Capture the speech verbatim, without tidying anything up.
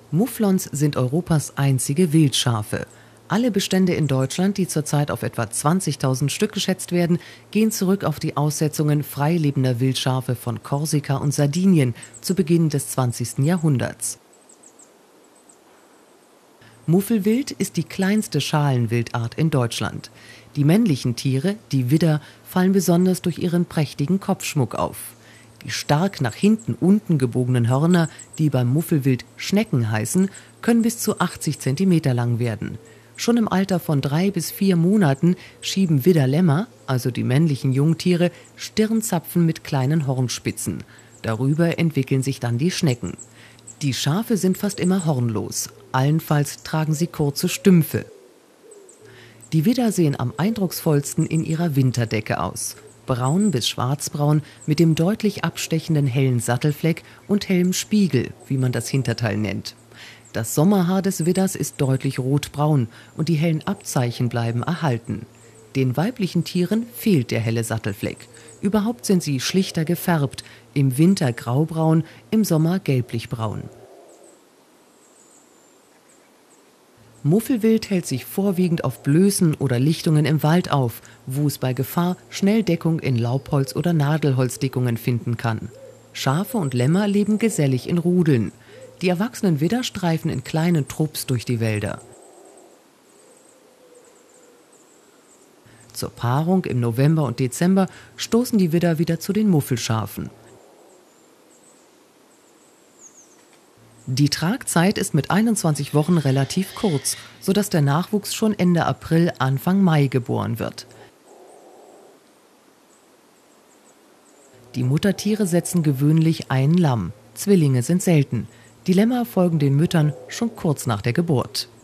Mufflons sind Europas einzige Wildschafe. Alle Bestände in Deutschland, die zurzeit auf etwa zwanzigtausend Stück geschätzt werden, gehen zurück auf die Aussetzungen freilebender Wildschafe von Korsika und Sardinien zu Beginn des zwanzigsten Jahrhunderts. Muffelwild ist die kleinste Schalenwildart in Deutschland. Die männlichen Tiere, die Widder, fallen besonders durch ihren prächtigen Kopfschmuck auf. Die stark nach hinten unten gebogenen Hörner, die beim Muffelwild Schnecken heißen, können bis zu achtzig Zentimeter lang werden. Schon im Alter von drei bis vier Monaten schieben Widderlämmer, also die männlichen Jungtiere, Stirnzapfen mit kleinen Hornspitzen. Darüber entwickeln sich dann die Schnecken. Die Schafe sind fast immer hornlos, allenfalls tragen sie kurze Stümpfe. Die Widder sehen am eindrucksvollsten in ihrer Winterdecke aus. Braun bis schwarzbraun mit dem deutlich abstechenden hellen Sattelfleck und hellem Spiegel, wie man das Hinterteil nennt. Das Sommerhaar des Widders ist deutlich rotbraun und die hellen Abzeichen bleiben erhalten. Den weiblichen Tieren fehlt der helle Sattelfleck. Überhaupt sind sie schlichter gefärbt, im Winter graubraun, im Sommer gelblichbraun. Muffelwild hält sich vorwiegend auf Blößen oder Lichtungen im Wald auf, wo es bei Gefahr schnell Deckung in Laubholz- oder Nadelholzdickungen finden kann. Schafe und Lämmer leben gesellig in Rudeln. Die erwachsenen Widder streifen in kleinen Trupps durch die Wälder. Zur Paarung im November und Dezember stoßen die Widder wieder zu den Muffelschafen. Die Tragzeit ist mit einundzwanzig Wochen relativ kurz, sodass der Nachwuchs schon Ende April, Anfang Mai geboren wird. Die Muttertiere setzen gewöhnlich ein Lamm. Zwillinge sind selten. Die Lämmer folgen den Müttern schon kurz nach der Geburt.